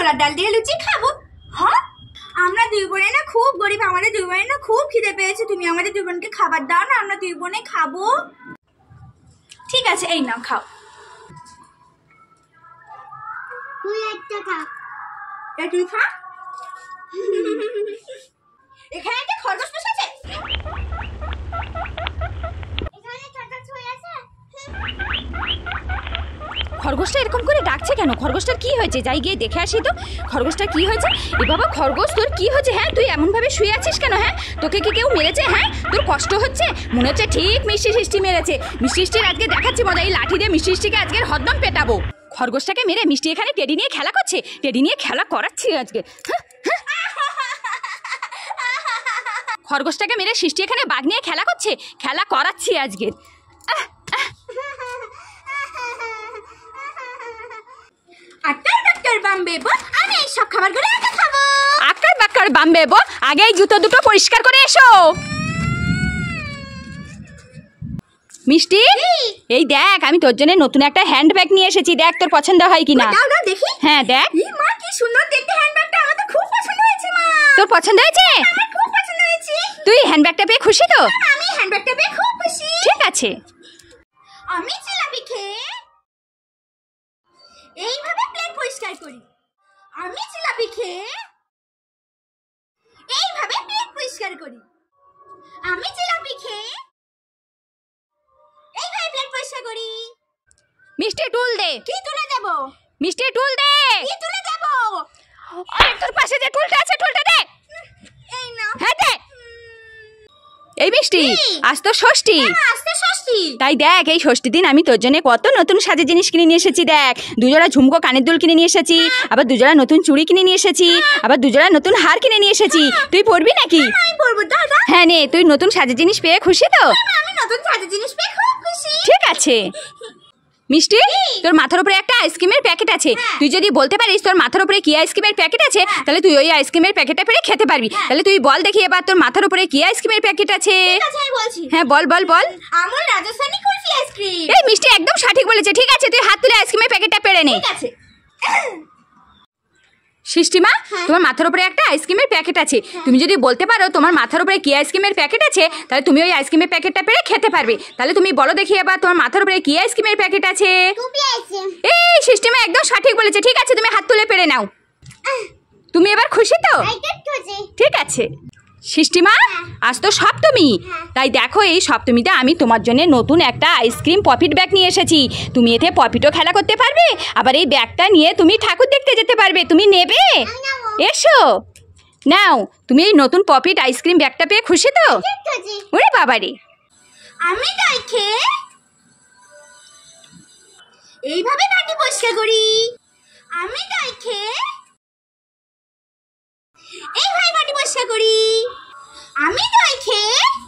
ছোলার ডাল দিয়ে লুচি খাবো। হ্যাঁ, আমরা দুই বোনে না খুব গরিব, আমাদের দুই বোনে না খুব খিদে পেয়েছে, তুমি আমাদের দুই বোনকে খাবার দাও না, আমরা দুই বোনে খাবো। ঠিক আছে, এই নাও খাও। তুই একটা খা। তুই খা। এখানে একটা খরগোশ বসেছে। খরগোশটা এরকম করে ডাকছে কেন? খরগোশটার কি হয়েছে? যাই গিয়ে দেখে আসি তো খরগোশটার কি হয়েছে। এ বাবা খরগোশ, তোর কি হয়েছে? হ্যাঁ, তুই এমন ভাবে শুয়ে আছিস কেন? হ্যাঁ, তোকে কি কেউ মেরেছে? হ্যাঁ, তোর কষ্ট হচ্ছে মনে হচ্ছে। ঠিক মিষ্টি সৃষ্টি মেরেছে। মিষ্টি সৃষ্টির আজকে দেখাচ্ছি মজা। এই লাঠি দিয়ে মিষ্টি সৃষ্টিকে আজকের হদ্দম পেটাবো। খরগোশটাকে মেরে মিষ্টি এখানে টেডি নিয়ে খেলা করছে। টেডি নিয়ে খেলা করাচ্ছি আজকে। খরগোশটাকে মেরে সৃষ্টি এখানে বাঘ নিয়ে খেলা করছে। খেলা করাচ্ছি আজকে। আক্কার বাক্কার বাম্বে বো, আমি এই সব খাবারগুলো একা খাবো। আক্কার বাক্কার বাম্বে বো, আগে এই জুতো দুটো পরিষ্কার করে এসো। মিষ্টি, এই দেখ আমি তোর জন্য নতুন একটা হ্যান্ড ব্যাগ নিয়ে এসেছি। দেখ তোর পছন্দ হয় কিনা। দাও দাও দেখি। হ্যাঁ দেখ। মা কি সুন্দর দেখতে হ্যান্ডব্যাগটা, আমার তো খুব পছন্দ হয়েছে মা। তোর পছন্দ হয়েছে? আমার খুব পছন্দ হয়েছে। তুই হ্যান্ডব্যাগটা পেয়ে খুশি তো? আমি হ্যান্ডব্যাগটা পেয়ে খুব খুশি। ঠিক আছে। আমি জিলাপি খেয়ে এইভাবে প্লেট পরিষ্কার করি। আমি জিলাপি খেয়ে এইভাবে প্লেট পরিষ্কার করি। আমি জিলাপি খেয়ে এইভাবে প্লেট পরিষ্কার করি। মিষ্টি টুল দে। কি তুলে দেব? মিষ্টি টুল দে। কি তুলে দেব? আরে তোর পাশে যে টুলটা আছে টুলটা দে। এই নাও। হ্যাঁ দে। এই মিষ্টি, আজ তো ষষ্ঠী। আজ তো ষষ্ঠী। তাই দেখ এই ষষ্ঠীর দিন আমি তোর জন্য কত নতুন সাজের জিনিস কিনে নিয়ে এসেছি। দেখ, দুজোড়া ঝুমকো কানের দুল কিনে নিয়ে এসেছি, আবার দুজোড়া নতুন চুড়ি কিনে নিয়ে এসেছি, আবার দুজোড়া নতুন হার কিনে নিয়ে এসেছি। তুই পরবি নাকি? আমি পরবো। দাদা। হ্যাঁ নে, তুই নতুন সাজের জিনিস পেয়ে খুশি তো? আমি নতুন সাজের জিনিস পেয়ে খুব খুশি। ঠিক আছে। মিষ্টি, তোর মাথার উপরে একটা আইসক্রিমের প্যাকেট আছে। তুই যদি বলতে পারিস তোর মাথার উপরে কি আইসক্রিমের প্যাকেট আছে, তাহলে তুই ওই আইসক্রিমের প্যাকেটটা পেরে খেতে পারবি। তাহলে তুই বল দেখি এবার তোর মাথার উপরে কি আইসক্রিমের প্যাকেট আছে। ঠিক আছে, আমি বলছি। হ্যাঁ বল বল বল। আমুল রাজস্থানি কুলফি আইসক্রিম। এই মিষ্টি একদম সঠিক বলেছে। ঠিক আছে, তুই হাত তুলে আইসক্রিমের প্যাকেটটা পেরে নে। ঠিক আছে। সৃষ্টিমা, তোমার মাথার উপরে একটা আইসক্রিমের প্যাকেট আছে। তুমি যদি বলতে পারো তোমার মাথার উপরে কি আইসক্রিমের প্যাকেট আছে, তাহলে তুমি ওই আইসক্রিমের প্যাকেটটা পেরে খেতে পারবে। তাহলে তুমি বলো দেখি এবার তোমার মাথার উপরে কি আইসক্রিমের প্যাকেট আছে। এই সৃষ্টিমা একদম সঠিক বলেছে। ঠিক আছে, তুমি হাত তুলে পেরে নাও। তুমি এবার খুশি তো? ঠিক আছে। সৃষ্টিমা, আজ তো সপ্তমী। তাই দেখো এই সপ্তমীতে আমি তোমার জন্য নতুন একটা আইসক্রিম পপিট ব্যাগ নিয়ে এসেছি। তুমি এতে পপিটও খেলা করতে পারবে, আবার এই ব্যাগটা নিয়ে তুমি ঠাকুর দেখতে যেতে পারবে। তুমি নেবে? এসো নাও। তুমি এই নতুন পপিট আইসক্রিম ব্যাগটা পেয়ে খুশি তো? ওরে বাবারে। আমি দই খেয়ে এইভাবে বাটি পরিষ্কার করি। আমি দই খেয়ে এইভাবে বাটি পরিষ্কার করি। আমি দই খেয়ে